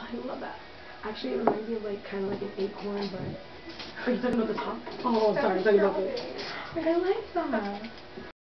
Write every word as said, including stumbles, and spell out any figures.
I love that. Actually, it reminds me of like kind of like an acorn, but are you talking about the top? Oh, sorry, I'm talking about the. I like that.